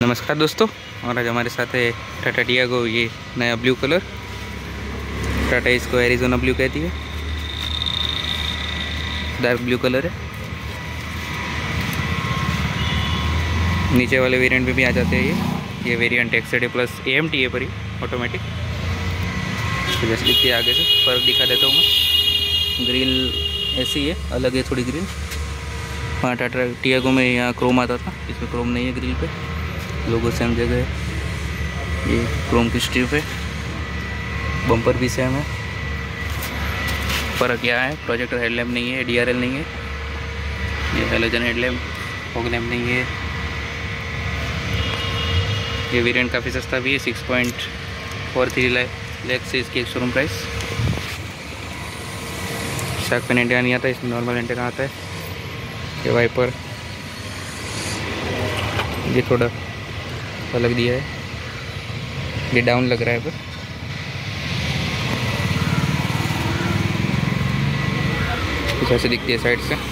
नमस्कार दोस्तों, और आज हमारे साथ है टाटा टियागो। ये नया ब्लू कलर, टाटा इसको एरिज़ोना ब्लू कहती है। डार्क ब्लू कलर है। नीचे वाले वेरिएंट में भी आ जाते हैं। ये वेरिएंट एक्सडी प्लस AMT है पर ही ऑटोमेटिक। तो जैसे दिखती है आगे से फ़र्क दिखा देता हूँ मैं। ग्रिल ऐसी है, अलग है थोड़ी ग्रिल। वहाँ टाटा टियागो में यहाँ क्रोम आता था, इसमें क्रोम नहीं है ग्रिल पे। लोगो सेम जगह है। ये क्रोम की स्ट्रिप है। बम्पर भी सेम है। फ़र्क क्या है, प्रोजेक्टर हेडलैम्प नहीं है, DRL नहीं है। ये हेलोजन हेडलैम्प, फॉग लैम्प नहीं है। ये वेरिएंट काफ़ी सस्ता भी है, 6.43 लाख से इसकी एक showroom price. Shark fin antenna नहीं आता, इसमें नॉर्मल एंटेना आता है। ये वाइपर ये थोड़ा अलग दिया है, ये डाउन लग रहा है पर। कुछ ऐसे दिखती है साइड से,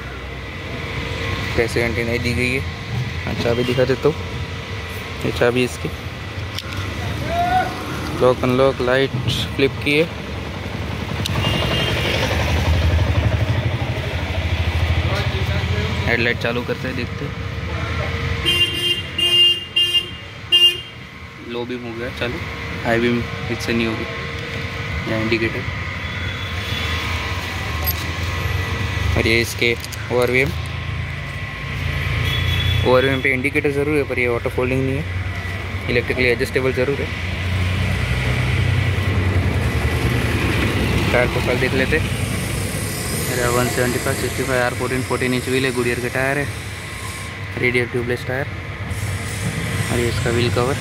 कैसे एंटीना दी गई है। अच्छा भी दिखा देता हूँ। ये चाबी इसकी, लॉक अनलॉक, लाइट फ्लिप की है। हेडलाइट चालू करते हैं, देखते हैं। लो बीम हो गया चालू, हाई बीम इससे नहीं होगी। यहाँ इंडिकेटर, और ये इसके ओवरवीएम पे इंडिकेटर ज़रूर है, पर ये ऑटो फोल्डिंग नहीं है। इलेक्ट्रिकली एडजस्टेबल ज़रूर है। टायर प्रोफाइल देख लेते। 175 65 R14 14 इंच व्हील है। गुडियर के टायर है, रेडियल ट्यूबलेस टायर। और ये इसका व्हील कवर।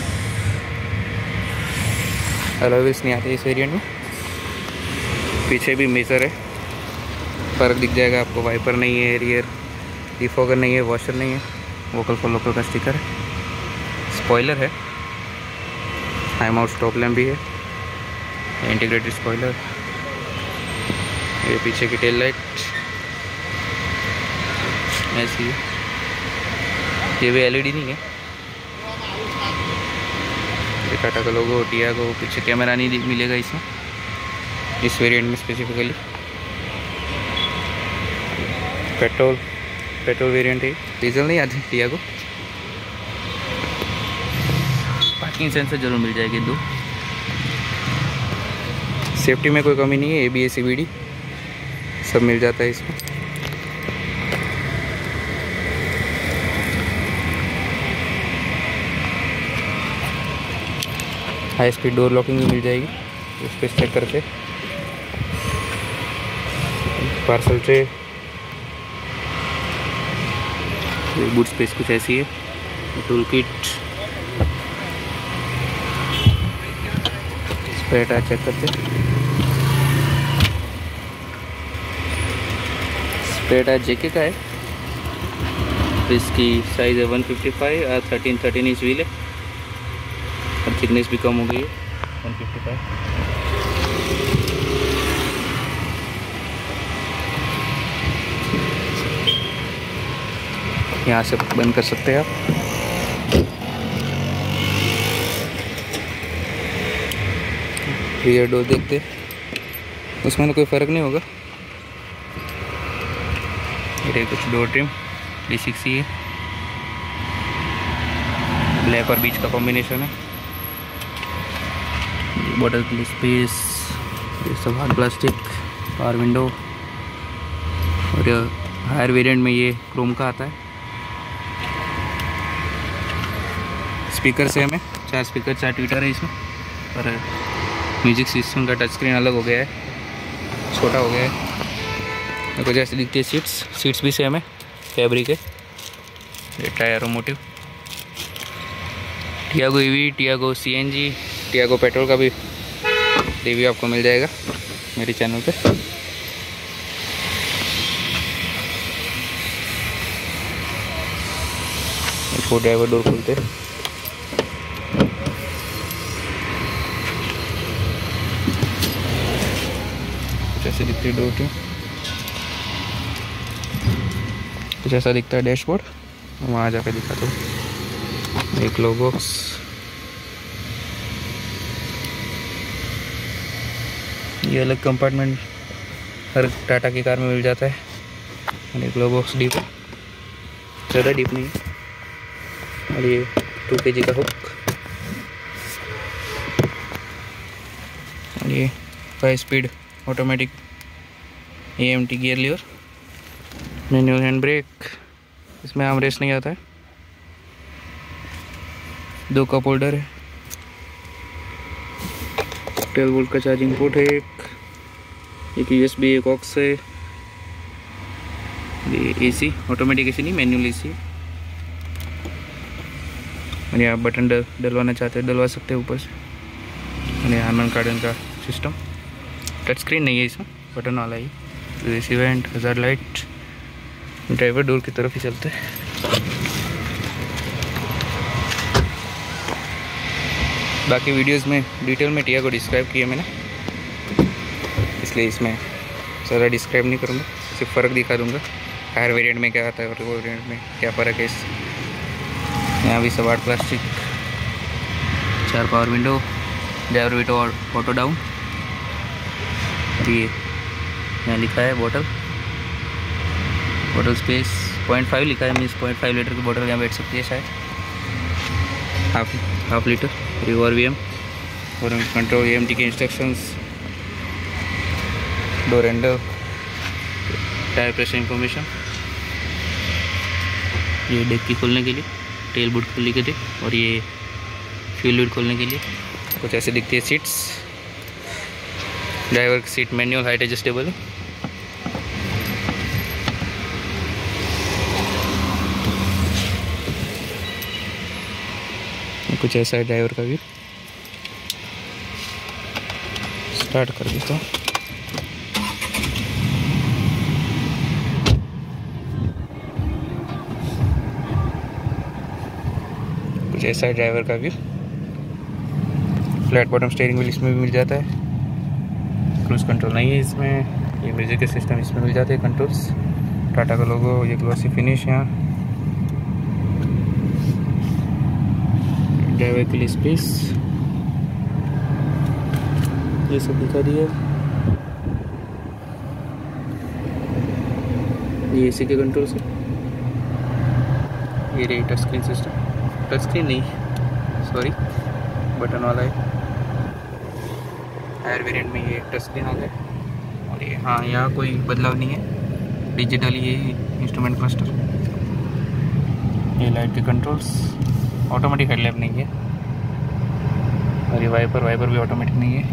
अलॉय व्हील्स नहीं आते इस वेरिएंट में। पीछे भी मेजर है, फ़र्क दिख जाएगा आपको। वाइपर नहीं है, रियर डिफॉगर नहीं है, वॉशर नहीं है। वोकल फॉर लोकल का स्टिकर है। स्पॉइलर है, हाई माउंट स्टॉप लैम्प भी है, इंटीग्रेटेड स्पॉइलर। ये पीछे की टेल लाइट ऐसी है। ये भी LED नहीं है। ये टाटा का लोगो, टियागो। पीछे कैमरा नहीं मिलेगा इसमें, इस वेरिएंट में स्पेसिफिकली। पेट्रोल वेरिएंट है, डीजल नहीं आती टियागो। पार्किंग सेंसर जरूर मिल जाएगी 2। सेफ्टी में कोई कमी नहीं है। ABS CBD सब मिल जाता है इसमें। हाई स्पीड डोर लॉकिंग भी मिल जाएगी, स्पेस चेक करके। पार्सल ट्रे, बूट स्पेस कुछ ऐसी है। Tool kit, spare tyre check करते। स्पेयर टायर JK का है। इसकी साइज़ है 155 और 13 इंच व्हील है, और थिकनेस भी कम हो गई है 155। यहाँ से बंद कर सकते हैं आप। रियर डोर देखते, उसमें तो कोई फ़र्क नहीं होगा। ये कुछ डोर ट्रिम D6 है, ब्लैक और बीच का कॉम्बिनेशन है। बॉटल की स्पेस, ये सब हार्ड प्लास्टिक, पावर विंडो। और हायर वेरिएंट में ये क्रोम का आता है। स्पीकर सेम है, 4 स्पीकर 4 ट्विटर है इसमें। और म्यूजिक सिस्टम का टच स्क्रीन अलग हो गया है, छोटा हो गया है। देखो जैसे दिखती है सीट्स भी सेम है, फैब्रिक है। ये tyre motive. Tiago EV, Tiago CNG, Tiago petrol का भी रिव्यू आपको मिल जाएगा मेरे चैनल पे। इसको ड्राइवर डोर खुलते, जैसे दिखती है डोर ट्रिम। कुछ ऐसा दिखता है डैशबोर्ड। वहाँ जाकर दिखाता हूँ। एक लो बॉक्स, ये अलग कंपार्टमेंट हर टाटा की कार में मिल जाता है। और एक लो बॉक्स डीप, ज़्यादा डीप नहीं है। और ये 2 kg का हुक, और ये 5 speed automatic AMT gear lever, manual hand brake, इसमें आर्म रेस्ट नहीं आता है। 2 कप होल्डर है, 12 वोल्ट का चार्जिंग पोर्ट है, एक USB, एक ऑक्स है। ये AC, ऑटोमेटिक AC नहीं, मैनुअल AC। और यहाँ बटन डलवाना चाहते हैं डलवा सकते हैं ऊपर से। और यहाँ हार्मन कार्डन का सिस्टम, टच स्क्रीन नहीं है इसमें, बटन वाला ही। AC vent, hazard light, driver door की तरफ ही चलते हैं। बाकी वीडियोस में डिटेल में टिया को डिस्क्राइब किया मैंने, इसलिए इसमें ज़्यादा डिस्क्राइब नहीं करूँगा, सिर्फ फ़र्क दिखा दूँगा हायर वेरिएंट में क्या आता है और वो वेरिएंट में क्या फ़र्क है। यहाँ भी सब 8 plastic, 4 power window, driver window और ऑटो डाउन। ये यहाँ लिखा है बॉटल स्पेस 0.5 लिखा है, मीन्स 0.5 लीटर की बॉटल यहाँ बैठ सकती है शायद, हाफ लीटर। रिवर VM और कंट्रोल AMT के instructions, door handle, tyre pressure information, ये डेक की खोलने के लिए, टेल बोर्ड खोलने के लिए, और ये फ्यूल लिड खोलने के लिए। कुछ ऐसे दिखती है सीट्स। ड्राइवर की सीट मैनुअल हाइट एडजस्टेबल है। कुछ ऐसा है ड्राइवर का व्यू। स्टार्ट कर देता हूँ। कुछ ऐसा है ड्राइवर का व्यू। फ्लैट बॉटम स्टीयरिंग व्हील इसमें भी मिल जाता है। क्रूज कंट्रोल नहीं है इसमें। ये म्यूजिक के सिस्टम इसमें मिल जाते हैं कंट्रोल्स। टाटा का लोगो, ये ग्लॉसी फिनिश यहाँ। ड्राइवर के लिए स्पेस, ये सब दिखा दिया। ये AC के कंट्रोल से, ये रही touch screen system, touch screen नहीं सॉरी बटन वाला है। हायर वेरिएंट में ये टच स्क्रीन आ गया। और ये हाँ, यहाँ कोई बदलाव नहीं है, डिजिटल ये इंस्ट्रूमेंट क्लस्टर। ये लाइट के कंट्रोल्स, ऑटोमेटिक हेडलैम्प नहीं है। और ये वाइपर भी ऑटोमेटिक नहीं है,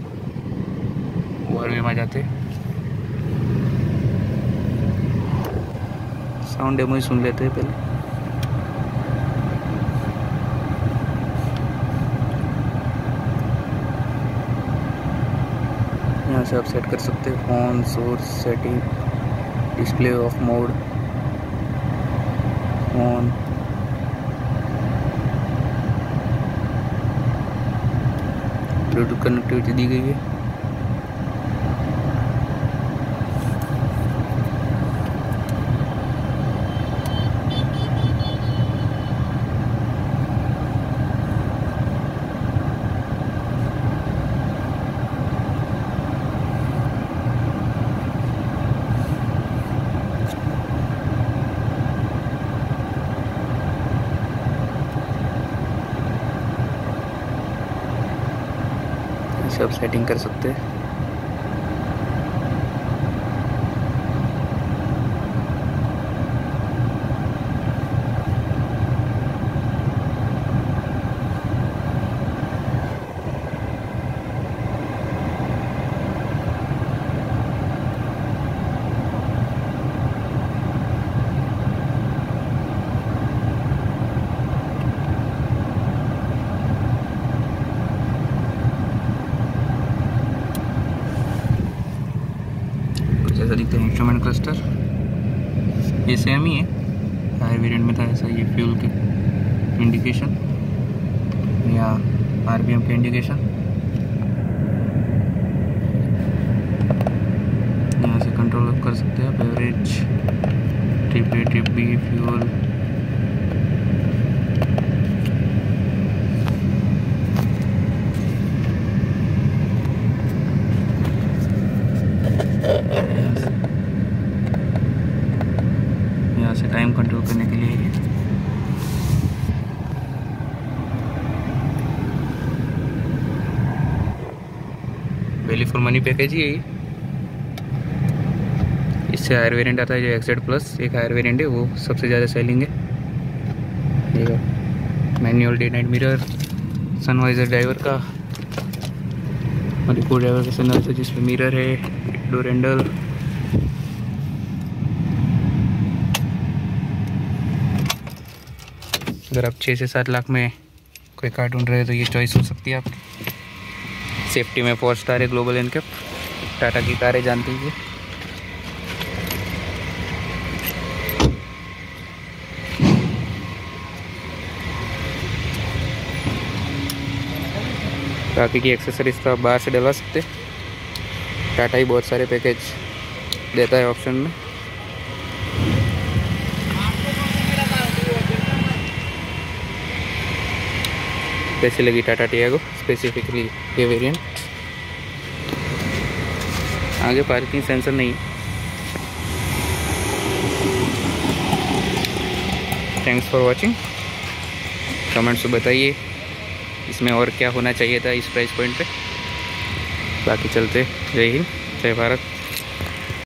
ओवर भी आ जाते। साउंड डेमो ही सुन लेते हैं पहले। यहाँ से आप सेट कर सकते हैं phone, source, setting, display off mode, phone, bluetooth connectivity दी गई है। सब सेटिंग कर सकते हैं। ऐसा दिखता है इंस्ट्रूमेंट क्लस्टर, ये सेम ही है, हायर वेरिएंट में था ऐसा। ये फ्यूल के इंडिकेशन या RPM के इंडिकेशन, यहाँ से कंट्रोल कर सकते हैं आप। Average, trip A, trip B, fuel, value for money package ही है ये। इससे हायर वेरिएंट आता है जो XZ प्लस, एक हायर वेरिएंट है वो सबसे ज़्यादा सेलिंग है। Manual day night mirror, sun visor driver का और इको ड्राइवर का सनवाइजर जिसमें मिरर है, डोर हैंडल। अगर आप 6 से 7 लाख में कोई कार ढूंढ रहे हो तो ये चॉइस हो सकती है आपकी। सेफ्टी में 4 स्टार है, ग्लोबल एनकैप, टाटा की कार है, जानते ही। बाकी की एक्सेसरीज तो आप बाहर से डलवा सकते। टाटा ही बहुत सारे पैकेज देता है ऑप्शन में। कैसी लगी टाटा टियागो, स्पेसिफिकली ये वेरिएंट? आगे पार्किंग सेंसर नहीं। Thanks for watching. कमेंट्स में बताइए इसमें और क्या होना चाहिए था इस प्राइस पॉइंट पे। बाकी चलते, जय हिंद, जय भारत।